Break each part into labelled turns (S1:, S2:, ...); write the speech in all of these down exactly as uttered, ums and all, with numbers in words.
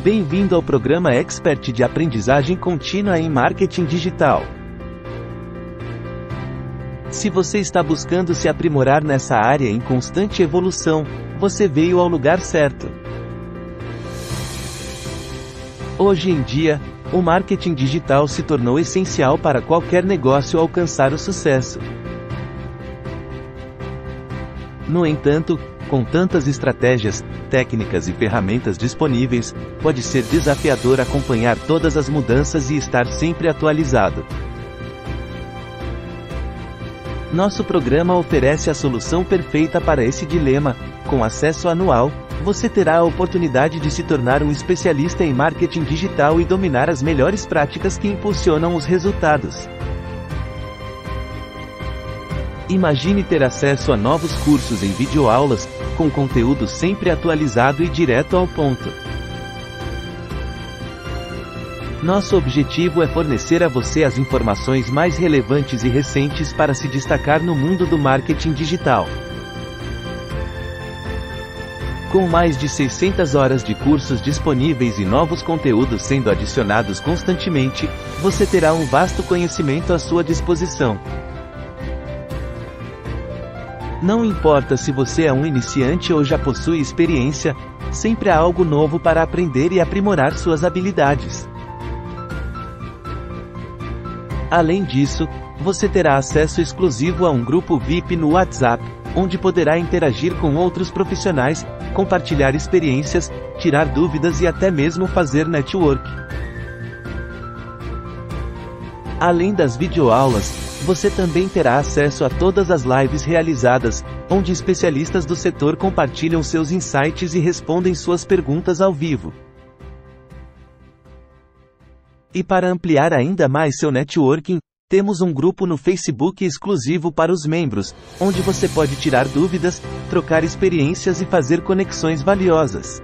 S1: Bem-vindo ao programa Expert de Aprendizagem Contínua em Marketing Digital. Se você está buscando se aprimorar nessa área em constante evolução, você veio ao lugar certo. Hoje em dia, o marketing digital se tornou essencial para qualquer negócio alcançar o sucesso. No entanto, com tantas estratégias, técnicas e ferramentas disponíveis, pode ser desafiador acompanhar todas as mudanças e estar sempre atualizado. Nosso programa oferece a solução perfeita para esse dilema. Com acesso anual, você terá a oportunidade de se tornar um especialista em marketing digital e dominar as melhores práticas que impulsionam os resultados. Imagine ter acesso a novos cursos em videoaulas, com conteúdo sempre atualizado e direto ao ponto. Nosso objetivo é fornecer a você as informações mais relevantes e recentes para se destacar no mundo do marketing digital. Com mais de seiscentas horas de cursos disponíveis e novos conteúdos sendo adicionados constantemente, você terá um vasto conhecimento à sua disposição. Não importa se você é um iniciante ou já possui experiência, sempre há algo novo para aprender e aprimorar suas habilidades. Além disso, você terá acesso exclusivo a um grupo V I P no WhatsApp, onde poderá interagir com outros profissionais, compartilhar experiências, tirar dúvidas e até mesmo fazer network. Além das videoaulas, você também terá acesso a todas as lives realizadas, onde especialistas do setor compartilham seus insights e respondem suas perguntas ao vivo. E para ampliar ainda mais seu networking, temos um grupo no Facebook exclusivo para os membros, onde você pode tirar dúvidas, trocar experiências e fazer conexões valiosas.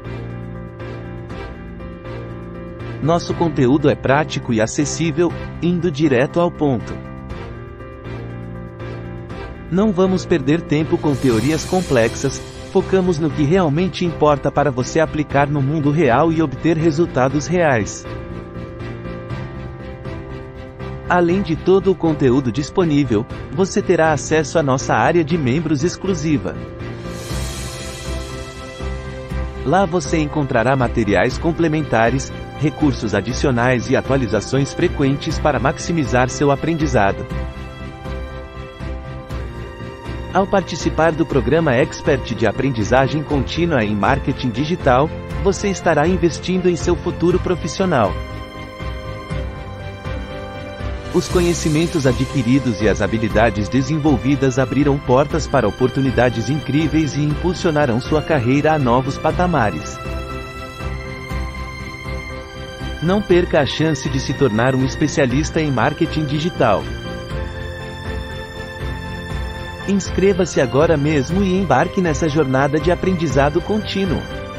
S1: Nosso conteúdo é prático e acessível, indo direto ao ponto. Não vamos perder tempo com teorias complexas, focamos no que realmente importa para você aplicar no mundo real e obter resultados reais. Além de todo o conteúdo disponível, você terá acesso à nossa área de membros exclusiva. Lá você encontrará materiais complementares, recursos adicionais e atualizações frequentes para maximizar seu aprendizado. Ao participar do programa Expert de Aprendizagem Contínua em Marketing Digital, você estará investindo em seu futuro profissional. Os conhecimentos adquiridos e as habilidades desenvolvidas abrirão portas para oportunidades incríveis e impulsionarão sua carreira a novos patamares. Não perca a chance de se tornar um especialista em marketing digital. Inscreva-se agora mesmo e embarque nessa jornada de aprendizado contínuo.